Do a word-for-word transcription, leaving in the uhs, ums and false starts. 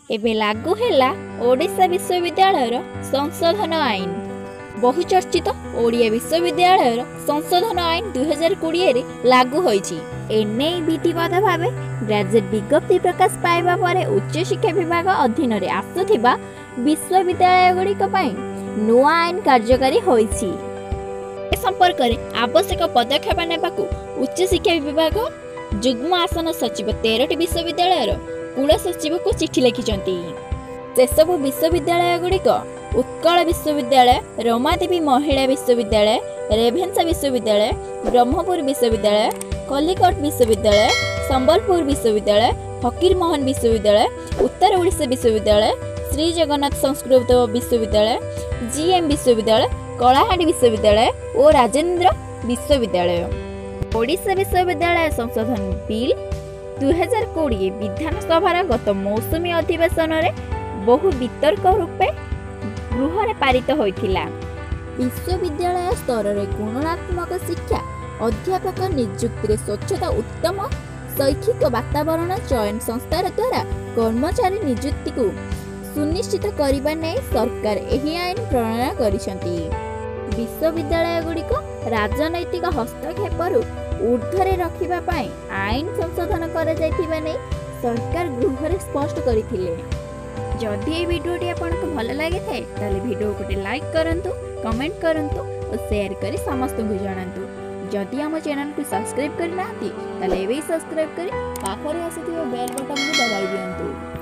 एबे लागू हैला ओडिशा विश्वविद्यालय संशोधन आईन। बहुचर्चित ओडिया विश्वविद्यालय संशोधन आईन दुई हजार कोड़े लागू होईछि। एने विधिवत भाव ग्रेजुएट विज्ञप्ति प्रकाश पाइबा परे उच्च शिक्षा विभाग अधीन रे आसुथिबा विश्वविद्यालय गुड़िक पई नुआ आईन कार्यकारी होईछि। ए संपर्क रे आवश्यक पदक्षेप नेबाकू उच्च शिक्षा विभाग जुग्म आसन सचिव तेरह विश्वविद्यालय कुल सचिव को चिठी लिखिछंती। से सबु विश्वविद्यालय गुड़िक उत्कल विश्वविद्यालय, रमादेवी महिला विश्वविद्यालय, रेभेन्सा विश्वविद्यालय, ब्रह्मपुर विश्वविद्यालय, कलिकट विश्वविद्यालय, संबलपुर विश्वविद्यालय, फकीरमोहन विश्वविद्यालय, उत्तर ओडिशा विश्वविद्यालय, श्री जगन्नाथ संस्कृत विश्वविद्यालय, जीएम विश्वविद्यालय, कलाहांडी विश्वविद्यालय और राजेंद्र विश्वविद्यालय। ओडिशा विश्वविद्यालय संशोधन बिल दुई हजार कोड़े विधानसभा गत मौसुमी अधिवेशन में बहु वितर्क रूपे गृह में पारित होइथिला। विश्वविद्यालय स्तर में गुणात्मक शिक्षा, अध्यापक नियुक्ति रे स्वच्छता, उत्तम शैक्षिक वातावरण, चयन संस्था द्वारा कर्मचारी नियुक्ति को सुनिश्चित करने नै सरकार एही आईन प्रणयन करिसंती। विश्वविद्यालय गुड़िक राजनैतिक हस्तक्षेप ऊर्ध्वरे रखिबा पाई आईन संशोधन करा जायतिबा नै सरकार गृह रे स्पष्ट करथिले। जदि ये वीडियोटी आपको भल लगे थे ताले वीडियो को लाइक करंतु, कमेंट करंतु और शेयर करी समस्त को जणांतु। जदि आम चैनल को सब्सक्राइब करना ताले एबे सब्सक्राइब करी पाखरे आसीथिबा बेल बटन को दबाई दियंतु।